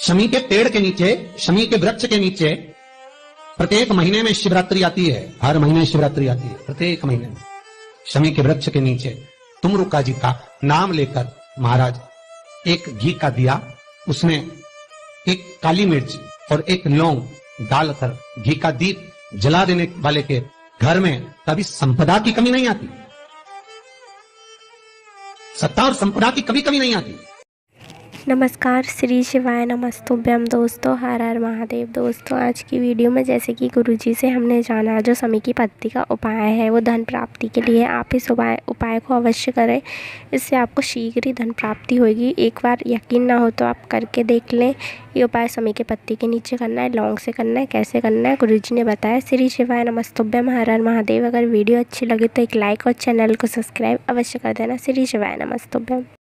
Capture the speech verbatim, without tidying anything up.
शमी के पेड़ के नीचे, शमी के वृक्ष के नीचे प्रत्येक महीने में शिवरात्रि आती है। हर महीने शिवरात्रि आती है, प्रत्येक महीने में शमी के वृक्ष के नीचे तुमरुका जी का नाम लेकर महाराज एक घी का दिया, उसमें एक काली मिर्च और एक लौंग डालकर घी का दीप जला देने वाले के घर में कभी संपदा की कमी नहीं आती। सत्ता और संपदा की कभी कमी नहीं आती। नमस्कार, श्री शिवाय नमस्तुभ्यम दोस्तों, हर हर महादेव। दोस्तों आज की वीडियो में जैसे कि गुरुजी से हमने जाना जो शमी की पत्ती का उपाय है वो धन प्राप्ति के लिए, आप इस उपाय उपाय को अवश्य करें। इससे आपको शीघ्र ही धन प्राप्ति होगी। एक बार यकीन ना हो तो आप करके देख लें। ये उपाय शमी के पत्ती के नीचे करना है, लौंग से करना है। कैसे करना है गुरुजी ने बताया। श्री शिवाय नमस्तुभ्यम, हर हर महादेव। अगर वीडियो अच्छी लगे तो एक लाइक और चैनल को सब्सक्राइब अवश्य कर देना। श्री शिवाय नमस्तुभ्यम।